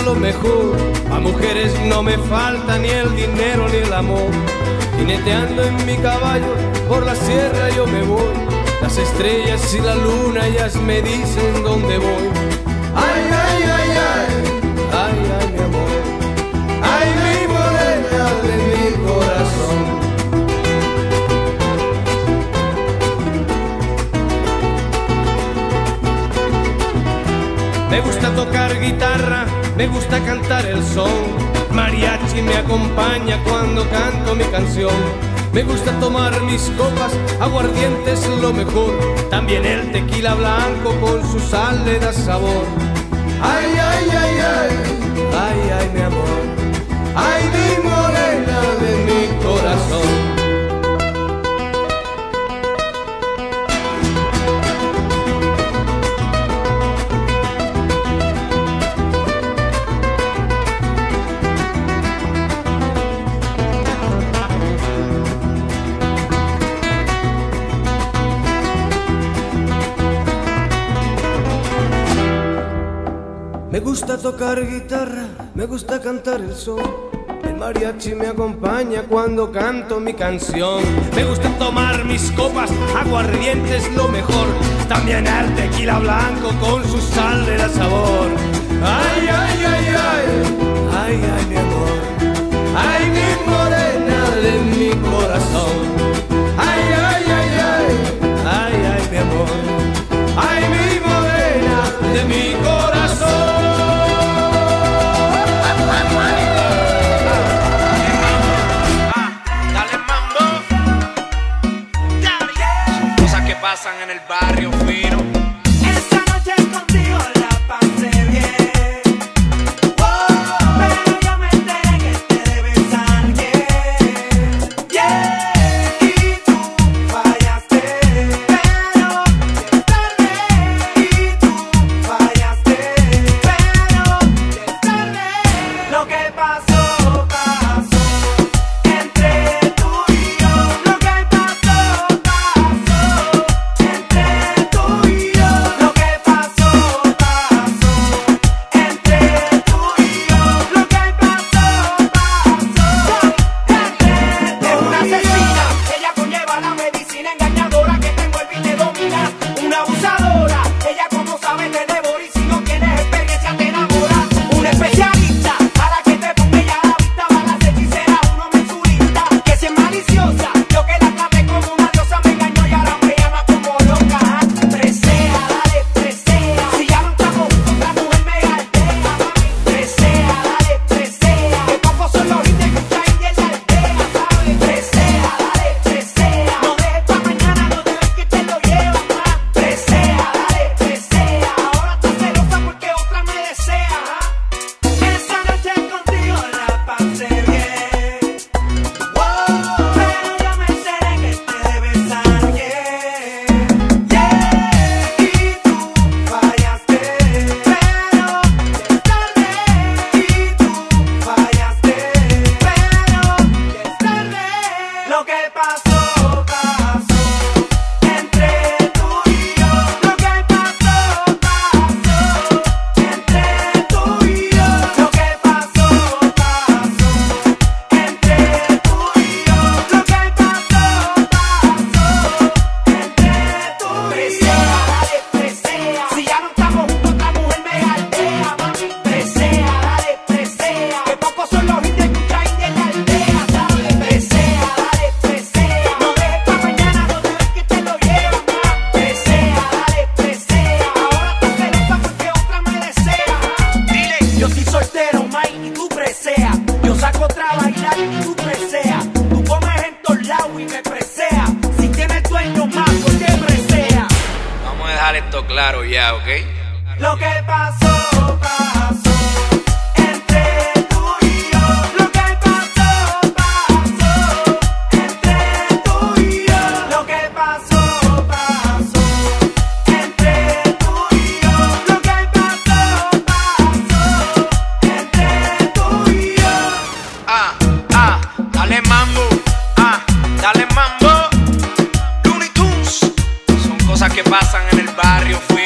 lo mejor. A mujeres no me falta ni el dinero ni el amor. Jineteando en mi caballo por la sierra yo me voy. Las estrellas y la luna ellas me dicen dónde voy. Ay, ay, ay, ay, ay, ay, mi amor. Ay, mi morena de mi corazón. Me gusta tocar guitarra, me gusta cantar el son. Mariachi me acompaña cuando canto mi canción. Me gusta tomar mis copas, aguardiente es lo mejor. También el tequila blanco con su sal le da sabor. Ay, ay, ay, ay, ay, ay, mi amor. Ay, mi morena de mi corazón. Me gusta tocar guitarra, me gusta cantar el son. El mariachi me acompaña cuando canto mi canción. Me gusta tomar mis copas, aguardiente es lo mejor. También el tequila blanco con su sal le da sabor. Ay, ay, ay, ay, ay, ay, mi amor. Ay, mi morena de mi corazón. Ay, ay, ay, ay, ay, ay, mi amor. Ay, mi morena de mi corazón. Pasan en el barrio fino. Esta noche contigo la pasé bien. Oh, pero yo me enteré que te debes a alguien. Yeah, y tú fallaste, pero es tarde. Y tú fallaste, pero es tarde. Lo que pasó, pasó entre tú y yo. Lo que pasó, pasó. Esto claro ya, ¿ok? Lo que pasó, pasó entre tú y yo. Lo que pasó, pasó entre tú y yo. Lo que pasó, pasó entre tú y yo. Lo que pasó, pasó entre tú y yo. Dale mambo, dale mambo. Looney Tunes, son cosas que pasan en el barrio.